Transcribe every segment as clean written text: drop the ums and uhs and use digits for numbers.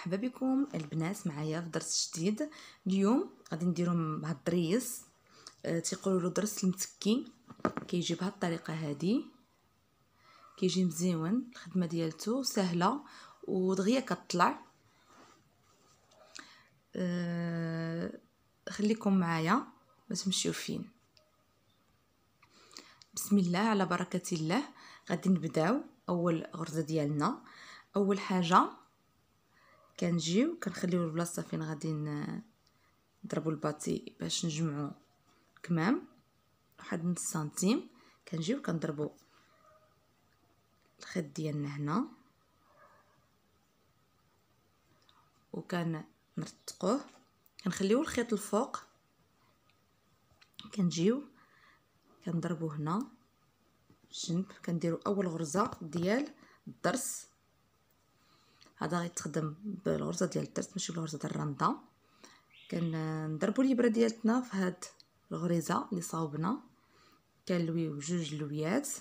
مرحبا بكم البنات معايا في درس جديد. اليوم غادي نديرو مع الدريس. تيقولوا له درس المتكي. كيجي بهذه الطريقه هذه، كيجي مزيون، الخدمه ديالته سهله ودغيا كطلع. خليكم معايا ما تمشيو فين. بسم الله على بركه الله. غادي نبداو اول غرزه ديالنا. اول حاجه كنجيو كنخليو البلاصه فين غادي نضربوا الباتي باش نجمعوا كمام واحد نص سنتيم. كنجيو كنضربوا الخيط ديالنا هنا نرتقوه، كنخليو الخيط الفوق، كنجيو كنضربوا هنا جنب، كنديروا اول غرزه ديال الضرس. هذا غيتخدم بالغرزه ديال الضرس ماشي بالغرزه ديال الرنده. كنضربوا الابره ديالتنا في هاد الغريزه اللي صاوبنا، كنلويو جوج لويات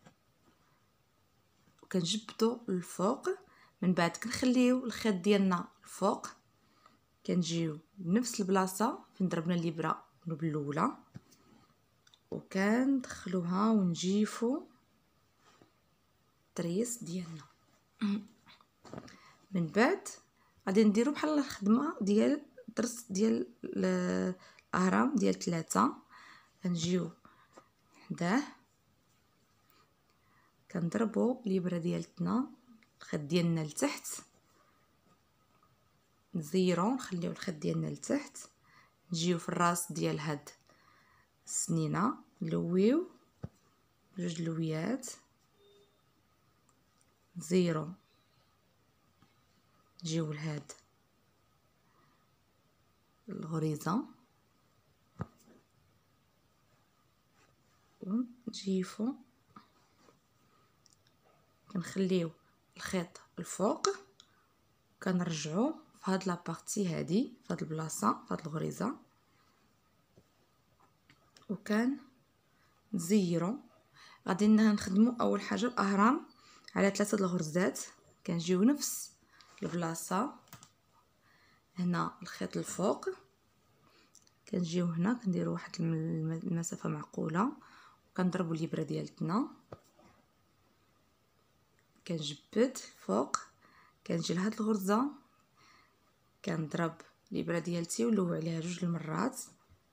وكنجبدوا الفوق. من بعد كنخليو الخيط ديالنا الفوق، كنجيو بنفس البلاصه فين ضربنا الابره الاولى وكندخلوها ونجيفوا التريس ديالنا. من بعد غادي نديرو بحال الخدمه ديال الضرس ديال الاهرام ديال 3. كنجيو حداه كنضربوا الابره ديالتنا الخيط ديالنا لتحت، نزيرو نخليو الخيط ديالنا لتحت، نجيو في الراس ديال هاد السنينه نلويو جوج لويات، نزيرو نجيو لهاد الغريزه ونجيفو، كنخليو الخيط الفوق، كنرجعو في هاد لابارتي هادي في هاد البلاصه في هاد الغريزه وكان نزيرو. غادي نخدمو اول حاجه الاهرام على 3 الغرزات. كنجيو نفس البلاصه هنا الخيط الفوق، كنجيو هنا كنديروا واحد المسافه معقوله وكنضربوا الابره ديالتنا، كنجبد فوق، كنجي لهاد الغرزه كنضرب الابره ديالتي ونلوي عليها جوج المرات،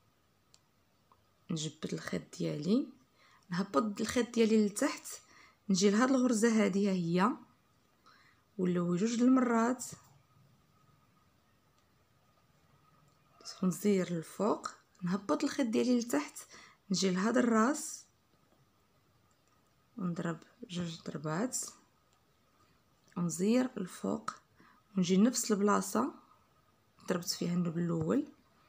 نجبد الخيط ديالي، نهبط الخيط ديالي لتحت، نجي لهاد الغرزه هذه هي ونلوي جوج المرات، نزير للفوق، نهبط الخيط ديالي لتحت، نجي لهاد الراس ونضرب جوج ضربات ونزير الفوق ونجي نفس البلاصه ضربت فيها النوب الاول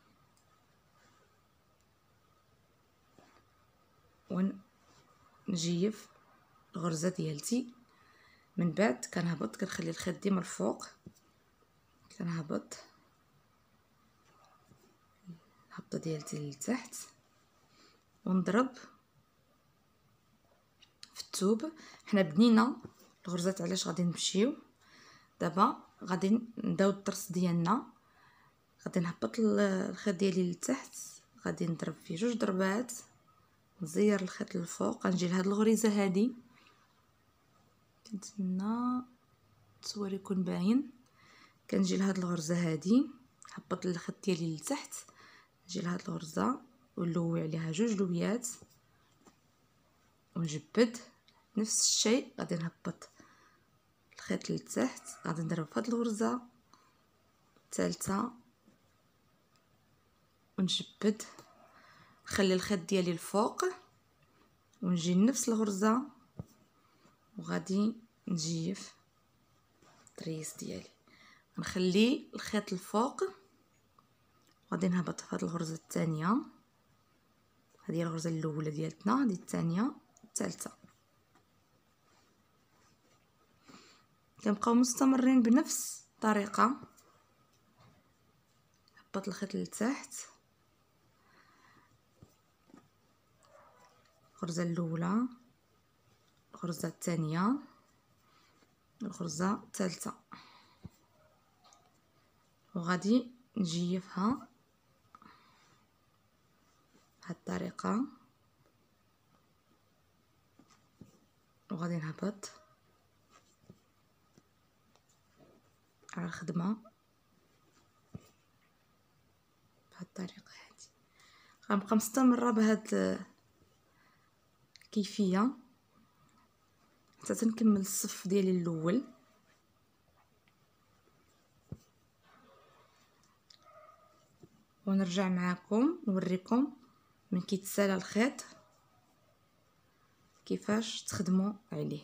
ونجيف الغرزه ديالتي. من بعد كنهبط، كنخلي الخيط ديما الفوق، كنهبط الهبطه ديالتي لتحت ونضرب في الثوب. حنا بنينا الغرزات علاش غادي نمشيو دابا، غادي نبداو الضرس ديالنا. غادي نهبط الخيط ديالي لتحت، غادي نضرب فيه جوج ضربات، نزير الخيط للفوق، غنجي لهاد الغريزه هادي، كنتمنى التصوير يكون باين. كنجي لهاد الغرزه هادي، نهبط الخيط ديالي لتحت، نجي لهاد الغرزه ونلوي عليها جوج لويات ونجبد نفس الشيء. غادي نهبط الخيط لتحت، غادي نضرب في هاد الغرزه الثالثه ونجبد، نخلي الخيط ديالي الفوق ونجي لنفس الغرزه وغادي نجيف التريس ديالي. نخلي الخيط الفوق، غادي نهبط في هاد الغرزه الثانيه، هذه هي الغرزه الاولى ديالتنا، هذه الثانيه الثالثه. كنبقاو مستمرين بنفس الطريقه. هبط الخيط لتحت، الغرزه الاولى، الغرزه الثانيه، الغرزه الثالثه، وغادي نجيفها بهذه الطريقه، وغادي نهبط على الخدمه بهذه الطريقه هذه. غنبقى مستمره بهذه الكيفيه حتى تنكمل الصف ديالي الاول. ونرجع معكم نوريكم من كيتسالى الخيط كيفاش تخدموا عليه.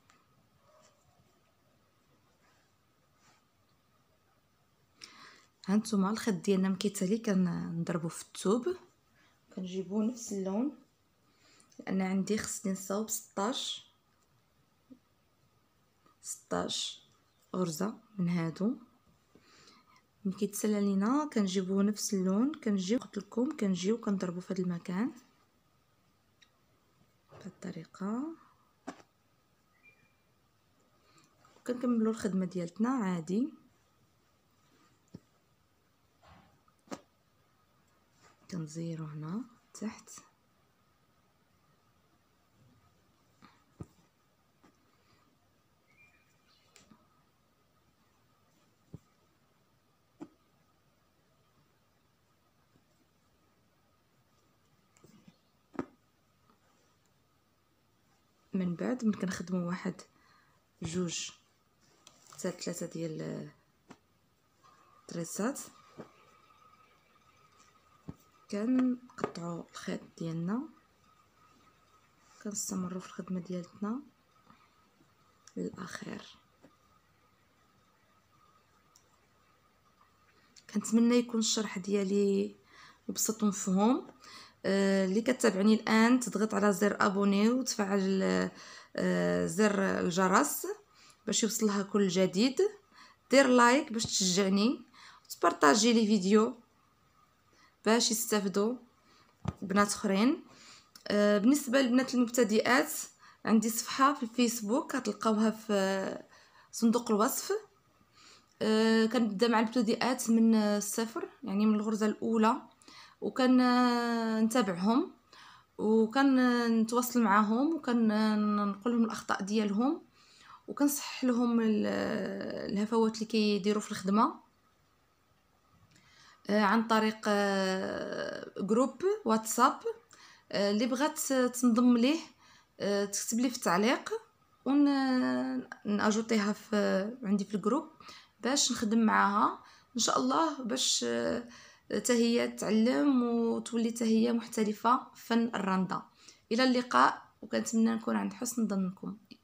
هانتوما الخيط ديالنا من كيتسالي كنضربو في الثوب، كنجيبو نفس اللون، لان عندي خصني نصاوب 16 غرزه من هادو. ملي كيتسالى لينا كنجيبو نفس اللون، كنجيو قلت لكم كنجيو كنضربو في هذا المكان بهذه الطريقه، وكنكملوا الخدمه ديالتنا عادي. كنزيرو هنا تحت من بعد ملي كنخدموا واحد جوج حتى 3 ديال الطريسات كنقطعوا الخيط ديالنا، كنستمروا في الخدمه ديالتنا للاخير. كنتمنى يكون الشرح ديالي مبسط ومفهوم. اللي كتابعني الان تضغط على زر ابوني وتفعل زر الجرس باش يوصلها كل جديد، دير لايك باش تشجعني، وتبارطاجي لي فيديو باش يستافدوا بنات اخرين. بالنسبه للبنات المبتدئات عندي صفحه في الفيسبوك كتلقاوها في صندوق الوصف. كنبدا مع المبتدئات من الصفر، يعني من الغرزه الاولى، وكان نتابعهم وكان نتواصل معهم وكان نقول لهم الاخطاء ديالهم وكنصحح لهم الهفوات اللي كيديروا في الخدمه عن طريق جروب واتساب. اللي بغات تنضم ليه تكتب لي في التعليق وناجوطيها في عندي في الجروب باش نخدم معاها ان شاء الله، باش حتى هي تعلم وتولي حتى هي محترفه في فن الرنده. الى اللقاء، وكنتمنى نكون عند حسن ظنكم.